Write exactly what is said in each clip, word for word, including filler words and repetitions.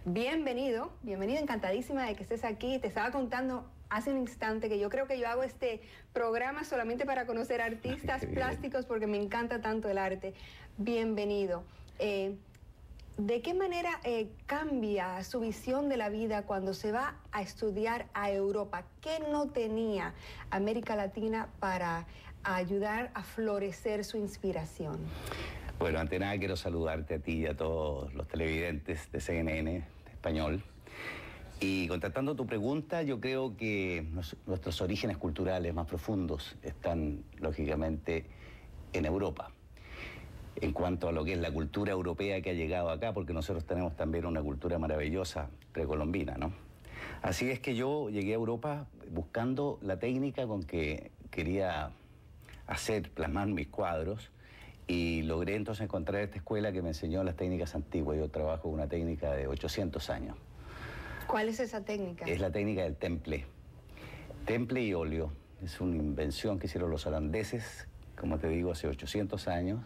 Bienvenido, bienvenido, encantadísima de que estés aquí. Te estaba contando hace un instante que yo creo que yo hago este programa solamente para conocer artistas plásticos porque me encanta tanto el arte. Bienvenido. Eh, ¿De qué manera eh, cambia su visión de la vida cuando se va a estudiar a Europa? ¿Qué no tenía América Latina para ayudar a florecer su inspiración? Bueno, ante nada quiero saludarte a ti y a todos los televidentes de C N N de español. Y contestando tu pregunta, yo creo que nos, nuestros orígenes culturales más profundos están, lógicamente, en Europa. En cuanto a lo que es la cultura europea que ha llegado acá, porque nosotros tenemos también una cultura maravillosa precolombina, ¿no? Así es que yo llegué a Europa buscando la técnica con que quería hacer, plasmar mis cuadros, y logré entonces encontrar esta escuela que me enseñó las técnicas antiguas. Yo trabajo con una técnica de ochocientos años. ¿Cuál es esa técnica? Es la técnica del temple. Temple y óleo. Es una invención que hicieron los holandeses, como te digo, hace ochocientos años.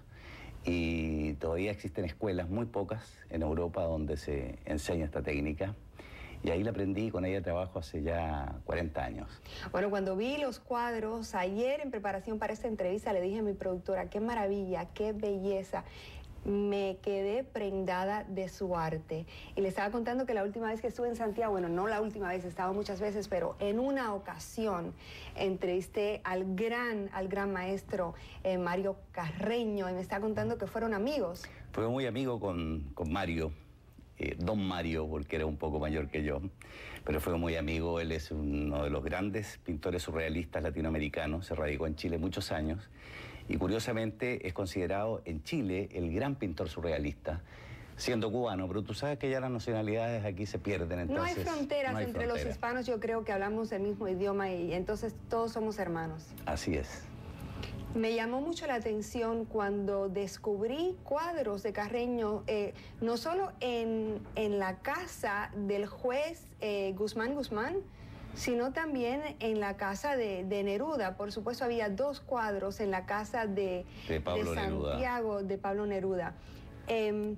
Y todavía existen escuelas, muy pocas, en Europa donde se enseña esta técnica. Y ahí la aprendí y con ella trabajo hace ya cuarenta años. Bueno, cuando vi los cuadros ayer en preparación para esta entrevista, le dije a mi productora, qué maravilla, qué belleza. Me quedé prendada de su arte. Y le estaba contando que la última vez que estuve en Santiago, bueno, no la última vez, he estado muchas veces, pero en una ocasión entrevisté al gran, al gran maestro eh, Mario Carreño, y me estaba contando que fueron amigos. Fue muy amigo con, con Mario. Eh, don Mario, porque era un poco mayor que yo, pero fue muy amigo. Él es uno de los grandes pintores surrealistas latinoamericanos, se radicó en Chile muchos años y curiosamente es considerado en Chile el gran pintor surrealista, siendo cubano, pero tú sabes que ya las nacionalidades aquí se pierden, entonces... No hay fronteras no hay entre frontera. Los hispanos, yo creo que hablamos el mismo idioma y entonces todos somos hermanos. Así es. Me llamó mucho la atención cuando descubrí cuadros de Carreño, eh, no solo en, en la casa del juez eh, Guzmán Guzmán, sino también en la casa de, de Neruda. Por supuesto, había dos cuadros en la casa de, de, Pablo de Santiago, Neruda. de Pablo Neruda. Eh,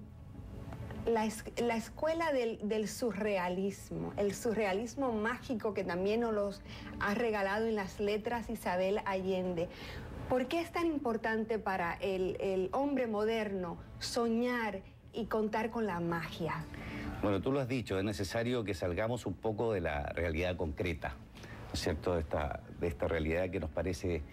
La, es, la escuela del, del surrealismo, el surrealismo mágico que también nos los ha regalado en las letras Isabel Allende. ¿Por qué es tan importante para el, el hombre moderno soñar y contar con la magia? Bueno, tú lo has dicho, es necesario que salgamos un poco de la realidad concreta, ¿no es cierto? De esta, de esta realidad que nos parece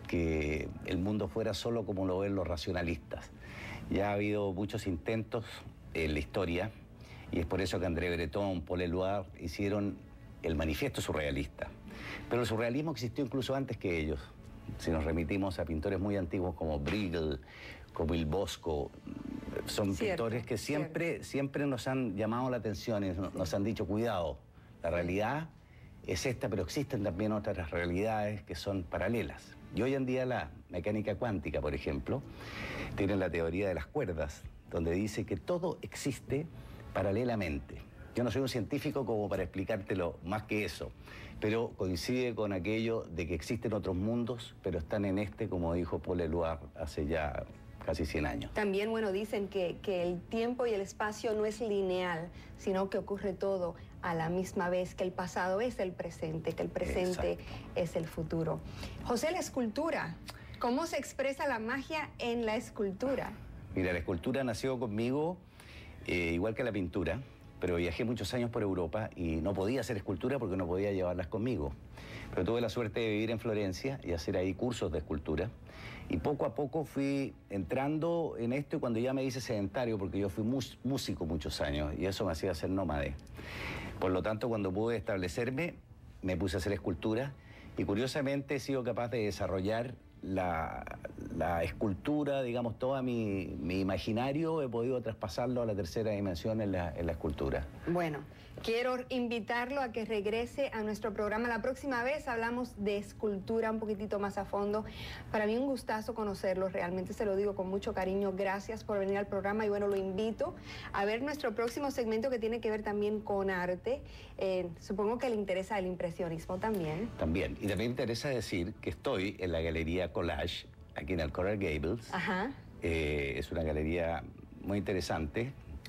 que el mundo fuera solo como lo ven los racionalistas. Ya ha habido muchos intentos en la historia, y es por eso que André Breton, Paul Éluard hicieron el manifiesto surrealista. Pero el surrealismo existió incluso antes que ellos. Si nos remitimos a pintores muy antiguos como Bruegel, como Il Bosco, son cierto, pintores que siempre, siempre nos han llamado la atención y nos han dicho, cuidado, la realidad es esta, pero existen también otras realidades que son paralelas. Y hoy en día la mecánica cuántica, por ejemplo, tiene la teoría de las cuerdas, donde dice que todo existe paralelamente. Yo no soy un científico como para explicártelo más que eso, pero coincide con aquello de que existen otros mundos, pero están en este, como dijo Paul Éluard hace ya casi cien años. También, bueno, dicen que, que el tiempo y el espacio no es lineal, sino que ocurre todo a la misma vez, que el pasado es el presente, que el presente Exacto. es el futuro. José, la escultura, ¿cómo se expresa la magia en la escultura? Mira, la escultura nació conmigo, eh, igual que la pintura, pero viajé muchos años por Europa y no podía hacer escultura porque no podía llevarlas conmigo. Pero tuve la suerte de vivir en Florencia y hacer ahí cursos de escultura. Y poco a poco fui entrando en esto y cuando ya me hice sedentario, porque yo fui músico muchos años y eso me hacía ser nómade. Por lo tanto, cuando pude establecerme, me puse a hacer escultura y curiosamente he sido capaz de desarrollar La, la escultura, digamos, todo mi, mi imaginario, he podido traspasarlo a la tercera dimensión en la, en la escultura. Bueno, quiero invitarlo a que regrese a nuestro programa. La próxima vez hablamos de escultura un poquitito más a fondo. Para mí un gustazo conocerlo, realmente se lo digo con mucho cariño. Gracias por venir al programa y bueno, lo invito a ver nuestro próximo segmento que tiene que ver también con arte. Eh, supongo que le interesa el impresionismo también. También, y también me interesa decir que estoy en la Galería Collage, aquí en el Coral Gables. Ajá. Eh, es una galería muy interesante,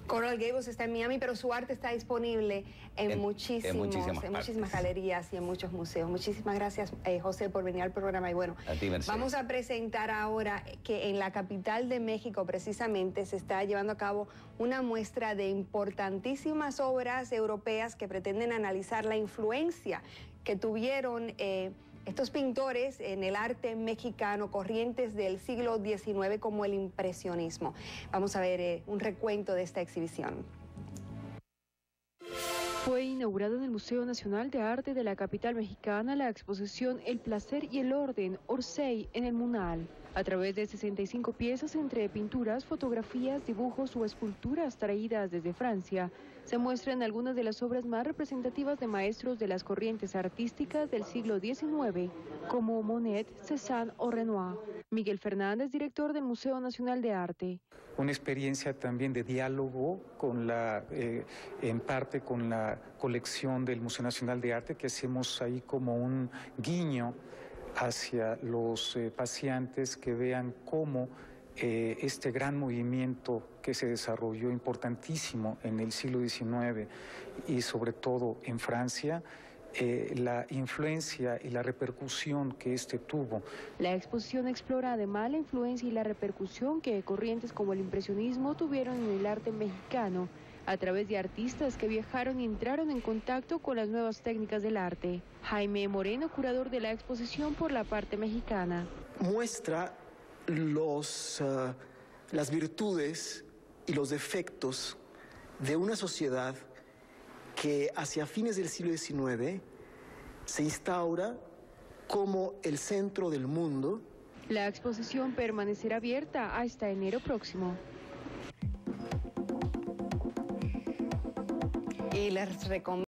Coral Gables está en Miami, pero su arte está disponible en, en, muchísimos, en, muchísimas, en muchísimas galerías y en muchos museos. Muchísimas gracias, eh, José, por venir al programa. Y bueno, a ti, Mercedes. Vamos a presentar ahora que en la capital de México, precisamente, se está llevando a cabo una muestra de importantísimas obras europeas que pretenden analizar la influencia que tuvieron eh, estos pintores en el arte mexicano, corrientes del siglo diecinueve como el impresionismo. Vamos a ver eh, un recuento de esta exhibición. Fue inaugurada en el Museo Nacional de Arte de la capital mexicana la exposición El placer y el orden, Orsay, en el Munal. A través de sesenta y cinco piezas entre pinturas, fotografías, dibujos o esculturas traídas desde Francia, se muestran algunas de las obras más representativas de maestros de las corrientes artísticas del siglo diecinueve, como Monet, Cézanne o Renoir. Miguel Fernández, director del Museo Nacional de Arte. Una experiencia también de diálogo con la, eh, en parte con la colección del Museo Nacional de Arte, que hacemos ahí como un guiño hacia los eh, paseantes que vean cómo eh, este gran movimiento que se desarrolló importantísimo en el siglo diecinueve y sobre todo en Francia, Eh, la influencia y la repercusión que este tuvo. La exposición explora además la influencia y la repercusión que corrientes como el impresionismo tuvieron en el arte mexicano, a través de artistas que viajaron y entraron en contacto con las nuevas técnicas del arte. Jaime Moreno, curador de la exposición por la parte mexicana. Muestra los, uh, las virtudes y los defectos de una sociedad que hacia fines del siglo diecinueve se instaura como el centro del mundo. La exposición permanecerá abierta hasta enero próximo. Y les recomiendo